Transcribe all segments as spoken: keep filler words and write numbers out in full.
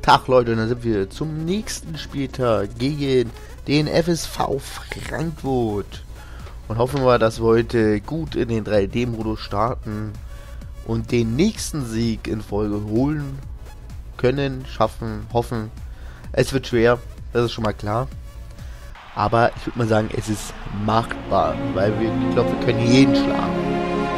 Tag Leute, und dann sind wir zum nächsten Spieltag gegen den F S V Frankfurt. Und hoffen wir, dass wir heute gut in den drei D-Modus starten und den nächsten Sieg in Folge holen können, schaffen, hoffen. Es wird schwer, das ist schon mal klar. Aber ich würde mal sagen, es ist machbar, weil wir, ich glaube, wir können jeden schlagen.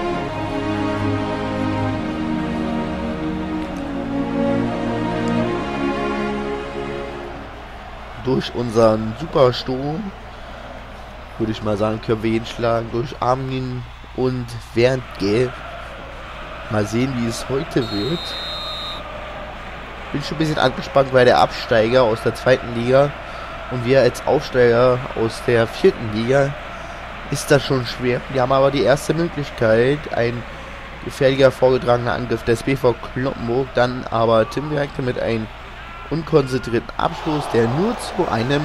Durch unseren Supersturm, würde ich mal sagen, können wir ihn schlagen. Durch Armin und Werntge. Mal sehen, wie es heute wird. Bin schon ein bisschen angespannt, weil der Absteiger aus der zweiten Liga und wir als Aufsteiger aus der vierten Liga, ist das schon schwer. Wir haben aber die erste Möglichkeit, ein gefährlicher vorgetragener Angriff des B V Cloppenburg, dann aber Tim Werke mit einem unkonzentrierten Abstoß, der nur zu einem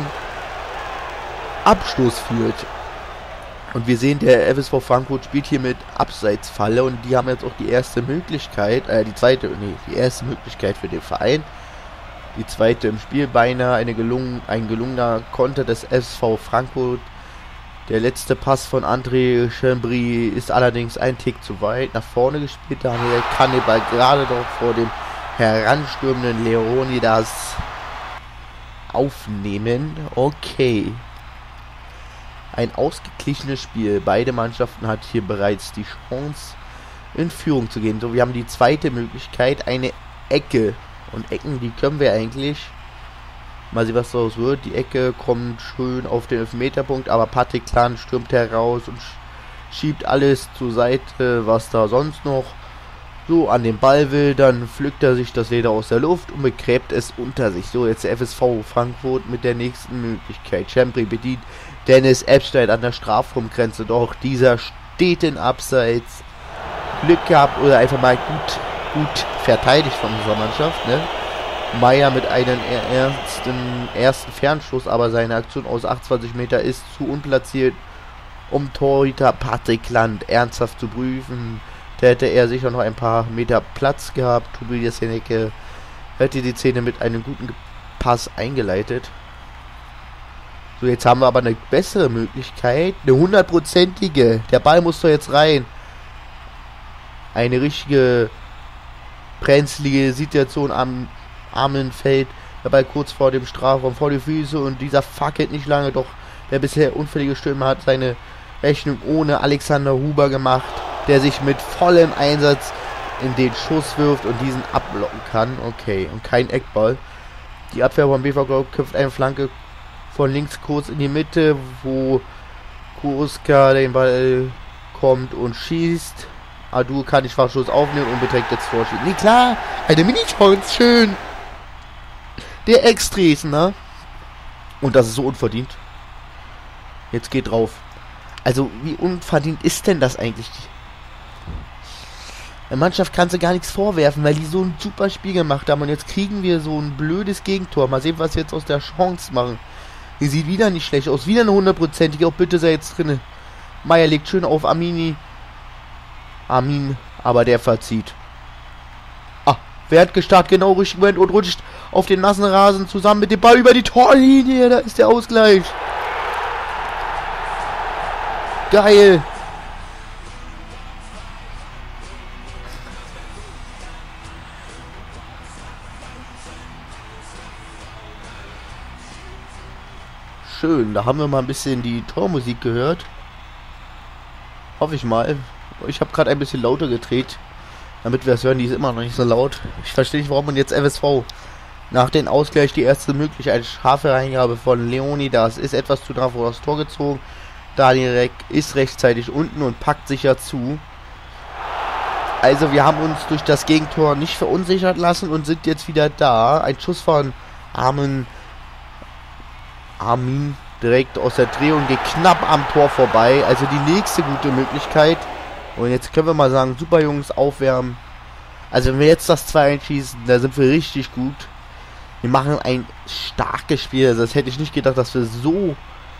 Abstoß führt. Und wir sehen, der F S V Frankfurt spielt hier mit Abseitsfalle und die haben jetzt auch die erste Möglichkeit, äh, die zweite, nee, die erste Möglichkeit für den Verein. Die zweite im Spiel, beinahe eine gelungen, ein gelungener Konter des F S V Frankfurt. Der letzte Pass von André Chambry ist allerdings ein Tick zu weit nach vorne gespielt. Daniel Kannibal gerade noch vor dem heranstürmenden Leonidas aufnehmen. Okay. Ein ausgeglichenes Spiel. Beide Mannschaften hat hier bereits die Chance, in Führung zu gehen. So, wir haben die zweite Möglichkeit, eine Ecke. Und Ecken, die können wir eigentlich. Mal sehen, was daraus wird. Die Ecke kommt schön auf den Elfmeterpunkt, aber Patrick Klan stürmt heraus und schiebt alles zur Seite, was da sonst noch so an den Ball will. Dann pflückt er sich das Leder aus der Luft und begräbt es unter sich. So, jetzt der F S V Frankfurt mit der nächsten Möglichkeit. Chambry bedient Dennis Epstein an der Strafraumgrenze. Doch dieser steht in Abseits. Glück gehabt oder einfach mal gut, gut verteidigt von unserer Mannschaft, ne? Meier mit einem ersten, ersten Fernschuss, aber seine Aktion aus achtundzwanzig Meter ist zu unplatziert, um Torhüter Patrick Land ernsthaft zu prüfen. Da hätte er sicher noch ein paar Meter Platz gehabt. Tobias Hennecke hätte die Szene mit einem guten Pass eingeleitet. So, jetzt haben wir aber eine bessere Möglichkeit. Eine hundertprozentige. Der Ball muss doch jetzt rein. Eine richtige brenzlige Situation am Armenfeld. Der Ball kurz vor dem Strafraum, vor die Füße. Und dieser fackelt nicht lange. Doch der bisher unfällige Stürmer hat seine Rechnung ohne Alexander Huber gemacht, der sich mit vollem Einsatz in den Schuss wirft und diesen abblocken kann. Okay, und kein Eckball. Die Abwehr vom B V Globe köpft eine Flanke von links kurz in die Mitte, wo Kuruska den Ball kommt und schießt. Adu kann den Schwachschuss aufnehmen und beträgt jetzt Vorschieben. Nee, klar, eine Mini-Chance, schön. Der Ex-Dresdner. Und das ist so unverdient. Jetzt geht drauf. Also, wie unverdient ist denn das eigentlich? Der Mannschaft kannst du gar nichts vorwerfen, weil die so ein super Spiel gemacht haben. Und jetzt kriegen wir so ein blödes Gegentor. Mal sehen, was wir jetzt aus der Chance machen. Die sieht wieder nicht schlecht aus. Wieder eine hundertprozentige. Auch bitte sei jetzt drin. Meier legt schön auf Amini. Armin, aber der verzieht. Ah, wer hat gestartet? Genau, richtig Moment und rutscht auf den nassen Rasen zusammen mit dem Ball über die Torlinie. Da ist der Ausgleich. Geil. Schön, da haben wir mal ein bisschen die Tormusik gehört. Hoffe ich mal. Ich habe gerade ein bisschen lauter gedreht, damit wir es hören. Die ist immer noch nicht so laut. Ich verstehe nicht, warum man jetzt F S V nach dem Ausgleich die erste Möglichkeit, eine scharfe Reingabe von Leonidas ist etwas zu nah vor das Tor gezogen. Daniel Reck ist rechtzeitig unten und packt sicher zu. Also wir haben uns durch das Gegentor nicht verunsichert lassen und sind jetzt wieder da. Ein Schuss von Armin, Armin direkt aus der Drehung, geht knapp am Tor vorbei. Also die nächste gute Möglichkeit. Und jetzt können wir mal sagen, super Jungs, aufwärmen. Also wenn wir jetzt das zwei einschießen, da sind wir richtig gut. Wir machen ein starkes Spiel. Also das hätte ich nicht gedacht, dass wir so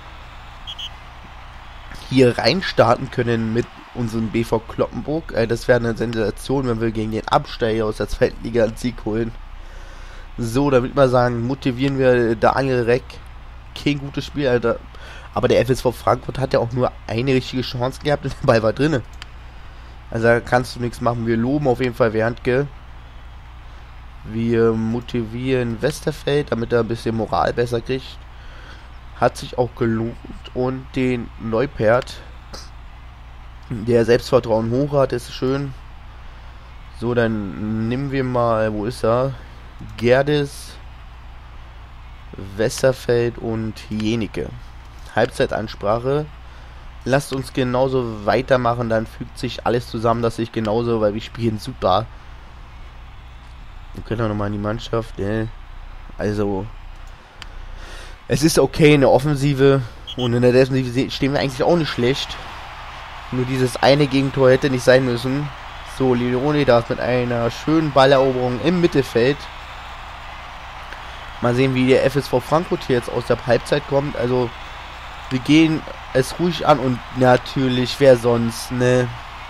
hier reinstarten können mit unserem B V Cloppenburg. Äh, das wäre eine Sensation, wenn wir gegen den Absteiger aus der zweiten Liga einen Sieg holen. So, da würde ich mal sagen, motivieren wir Daniel Reck. Kein gutes Spiel, Alter. Aber der F S V Frankfurt hat ja auch nur eine richtige Chance gehabt und der Ball war drinne. Also da kannst du nichts machen. Wir loben auf jeden Fall Werntke. Wir motivieren Westerfeld, damit er ein bisschen Moral besser kriegt. Hat sich auch gelohnt. Und den Neupert, der Selbstvertrauen hoch hat, ist schön. So, dann nehmen wir mal, wo ist er? Gerdes, Westerfeld und Jenike. Halbzeitansprache. Lasst uns genauso weitermachen, dann fügt sich alles zusammen, dass ich genauso, weil wir spielen super. Wir können auch nochmal in die Mannschaft, ne? Also, es ist okay in der Offensive und in der Defensive stehen wir eigentlich auch nicht schlecht. Nur dieses eine Gegentor hätte nicht sein müssen. So, Leonidas mit einer schönen Balleroberung im Mittelfeld. Mal sehen, wie der F S V Frankfurt hier jetzt aus der Halbzeit kommt. Also, wir gehen es ruhig an und natürlich, wer sonst, ne?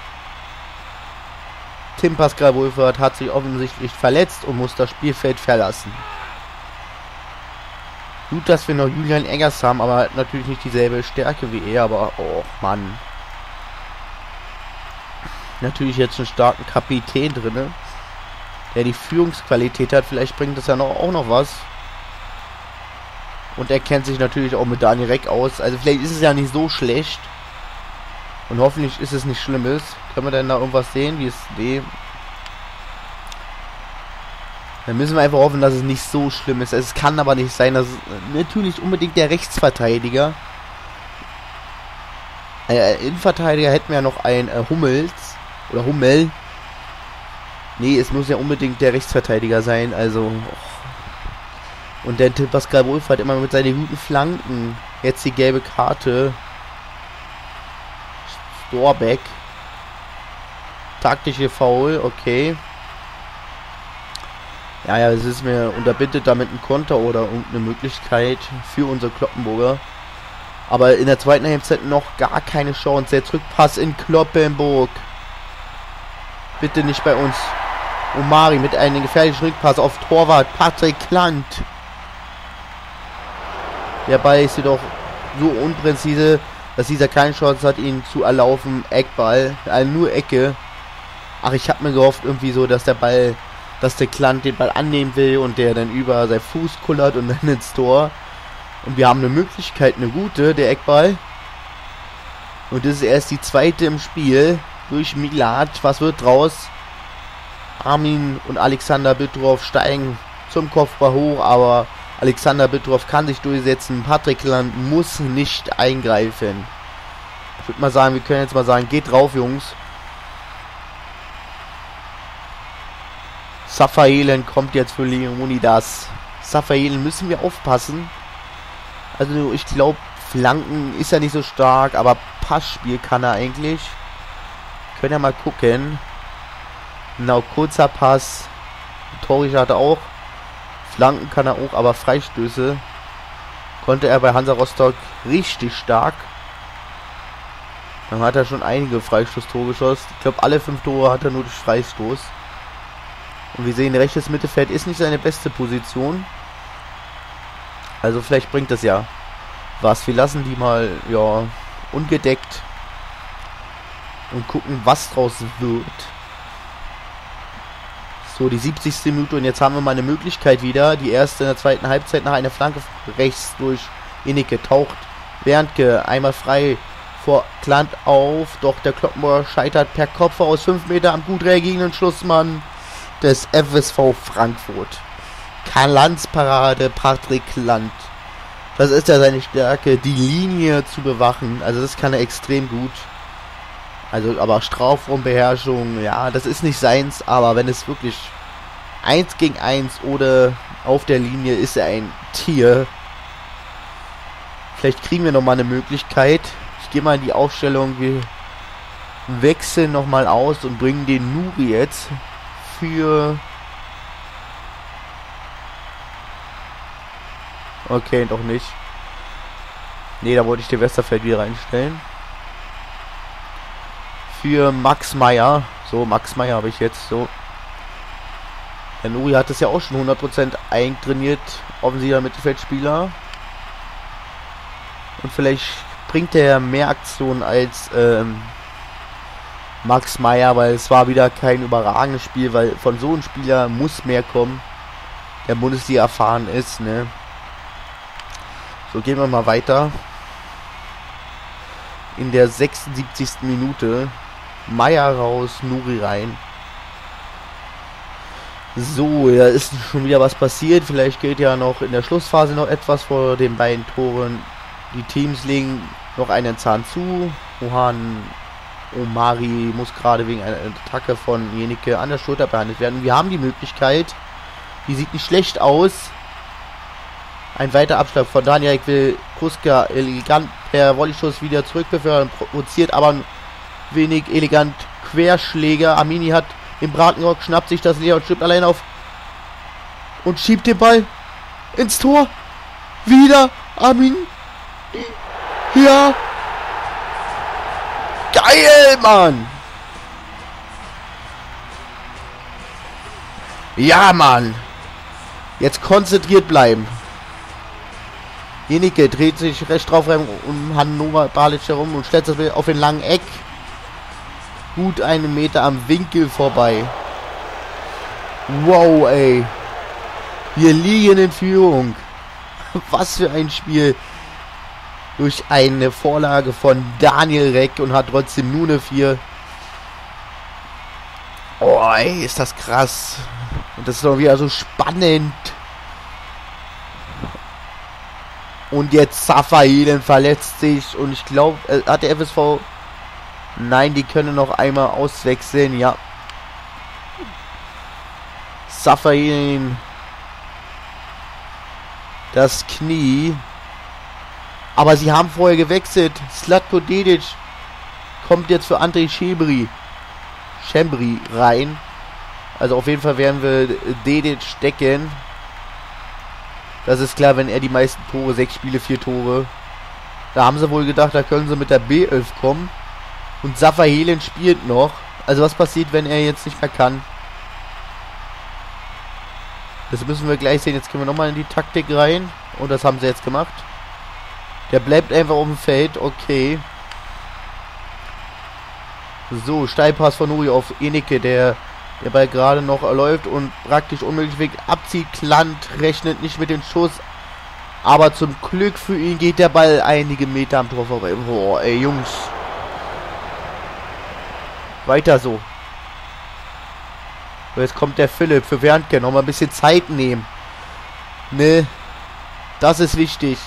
Tim Pascal Wohlfahrt hat sich offensichtlich verletzt und muss das Spielfeld verlassen. Gut, dass wir noch Julian Eggers haben, aber natürlich nicht dieselbe Stärke wie er, aber oh Mann. Natürlich jetzt einen starken Kapitän drin, der die Führungsqualität hat. Vielleicht bringt das ja noch, auch noch was. Und er kennt sich natürlich auch mit Daniel Reck aus. Also vielleicht ist es ja nicht so schlecht. Und hoffentlich ist es nicht Schlimmes. Können wir denn da irgendwas sehen? Wie es... Nee. Dann müssen wir einfach hoffen, dass es nicht so schlimm ist. Es kann aber nicht sein, dass es natürlich unbedingt der Rechtsverteidiger... Äh, Innenverteidiger hätten wir ja noch ein äh, Hummels. Oder Hummel. Nee, es muss ja unbedingt der Rechtsverteidiger sein. Also... Oh. Und der Tim Pascal Wohlfahrt immer mit seinen guten Flanken. Jetzt die gelbe Karte. Storbeck. Taktische Foul, okay. Ja, ja, es ist mir unterbindet damit ein Konter oder irgendeine Möglichkeit für unsere Kloppenburger. Aber in der zweiten Halbzeit noch gar keine Chance. Der Rückpass in Kloppenburg. Bitte nicht bei uns. Omari mit einem gefährlichen Rückpass auf Torwart Patrick Klant. Der Ball ist jedoch so unpräzise, dass dieser keine Chance hat, ihn zu erlaufen. Eckball, also nur Ecke. Ach, ich habe mir gehofft irgendwie so, dass der Ball, dass der Klant den Ball annehmen will und der dann über seinen Fuß kullert und dann ins Tor. Und wir haben eine Möglichkeit, eine gute, der Eckball. Und das ist erst die zweite im Spiel. Durch Milad. Was wird draus? Armin und Alexander Bittroff steigen zum Kopfball hoch, aber Alexander Bittroff kann sich durchsetzen. Patrick Land muss nicht eingreifen. Ich würde mal sagen, wir können jetzt mal sagen, geht drauf, Jungs. Safaelen kommt jetzt für Leonidas. Safaelen müssen wir aufpassen. Also ich glaube, Flanken ist er nicht so stark, aber Passspiel kann er eigentlich. Können ja mal gucken. Genau, kurzer Pass. Torrichter hat er auch. Flanken kann er auch, aber Freistöße konnte er bei Hansa Rostock richtig stark. Dann hat er schon einige Freistoßtore geschossen. Ich glaube, alle fünf Tore hat er nur durch Freistoß. Und wir sehen, rechtes Mittelfeld ist nicht seine beste Position. Also vielleicht bringt das ja was. Wir lassen die mal, ja, ungedeckt und gucken, was draus wird. So, die siebzigste Minute und jetzt haben wir mal eine Möglichkeit wieder. Die erste in der zweiten Halbzeit nach einer Flanke rechts durch Inneke taucht Werntke einmal frei vor Klant auf. Doch der Kloppenburger scheitert per Kopf aus fünf Meter am gut reagierenden Schlussmann des F S V Frankfurt. Landsparade Patrick Klant. Das ist ja seine Stärke, die Linie zu bewachen. Also das kann er extrem gut. Also, aber Strafraumbeherrschung, ja, das ist nicht seins, aber wenn es wirklich eins gegen eins oder auf der Linie ist er ein Tier. Vielleicht kriegen wir nochmal eine Möglichkeit. Ich gehe mal in die Aufstellung. Wir wechseln nochmal aus und bringen den Nuri jetzt für... Okay, doch nicht. Ne, da wollte ich den Westerfeld wieder reinstellen. Für Max Meyer. So, Max Meyer habe ich jetzt so. Der Nuri hat es ja auch schon hundert Prozent eintrainiert, offensiver Mittelfeldspieler. Und vielleicht bringt er mehr Aktionen als ähm, Max Meyer, weil es war wieder kein überragendes Spiel, weil von so einem Spieler muss mehr kommen, der Bundesliga erfahren ist, ne? So, gehen wir mal weiter. In der sechsundsiebzigsten Minute Meyer raus, Nuri rein. So, da ist schon wieder was passiert. Vielleicht geht ja noch in der Schlussphase noch etwas vor den beiden Toren. Die Teams legen noch einen Zahn zu. Mohan Omari muss gerade wegen einer Attacke von Jenike an der Schulter behandelt werden. Wir haben die Möglichkeit. Die sieht nicht schlecht aus. Ein weiterer Abschlag von Daniel will Kruska elegant per Volleyschuss wieder zurückbefördern, provoziert aber ein wenig elegant Querschläger. Amini hat den Bratenrock, schnappt sich das Leder und stimmt allein auf und schiebt den Ball ins Tor. Wieder Amini. Ja. Geil, Mann. Ja, Mann. Jetzt konzentriert bleiben. Jenike dreht sich recht drauf rein um Hannover Balic herum und stellt das auf den langen Eck. Gut einen Meter am Winkel vorbei. Wow, ey. Wir liegen in Führung. Was für ein Spiel. Durch eine Vorlage von Daniel Reck und hat trotzdem nur eine vier. Oh, ey, ist das krass. Und das ist doch wieder so spannend. Und jetzt Safahilen verletzt sich. Und ich glaube, äh, hat der F S V... Nein, die können noch einmal auswechseln, ja. Safahilen. Das Knie. Aber sie haben vorher gewechselt. Zlatko Dedic kommt jetzt für Andrei Schembri. Schembri rein. Also auf jeden Fall werden wir Dedic decken. Das ist klar, wenn er die meisten Tore, sechs Spiele, vier Tore. Da haben sie wohl gedacht, da können sie mit der B elf kommen. Und Safahilen spielt noch. Also was passiert, wenn er jetzt nicht mehr kann? Das müssen wir gleich sehen. Jetzt gehen wir nochmal in die Taktik rein. Und das haben sie jetzt gemacht. Der bleibt einfach auf dem Feld. Okay. So, Steilpass von Nuri auf Enike, der der Ball gerade noch läuft und praktisch unmöglich weg abzieht. Klant rechnet nicht mit dem Schuss. Aber zum Glück für ihn geht der Ball einige Meter am Tor vorbei. Boah, ey, Jungs. Weiter so. So, jetzt kommt der Philipp für Wernke. Noch mal ein bisschen Zeit nehmen. Ne? Das ist wichtig.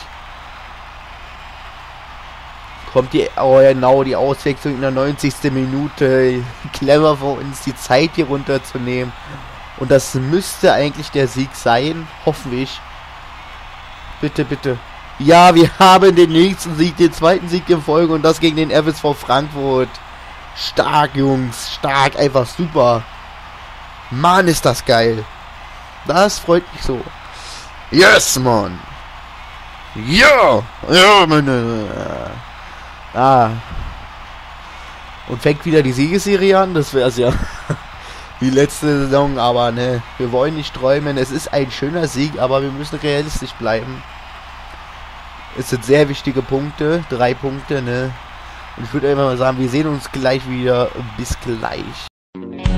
Kommt die, oh genau, die Auswechslung in der neunzigsten Minute. Clever von uns, die Zeit hier runterzunehmen. Und das müsste eigentlich der Sieg sein. Hoffen wir. Bitte, bitte. Ja, wir haben den nächsten Sieg, den zweiten Sieg in Folge. Und das gegen den F S V Frankfurt. Stark, Jungs. Stark, einfach super. Mann, ist das geil. Das freut mich so. Yes, Mann. Ja. Ja, Mann. Ah. Und fängt wieder die Siegesserie an. Das wäre es ja. Die letzte Saison. Aber ne, wir wollen nicht träumen. Es ist ein schöner Sieg, aber wir müssen realistisch bleiben. Es sind sehr wichtige Punkte. Drei Punkte, ne. Und ich würde einfach mal sagen, wir sehen uns gleich wieder. Bis gleich.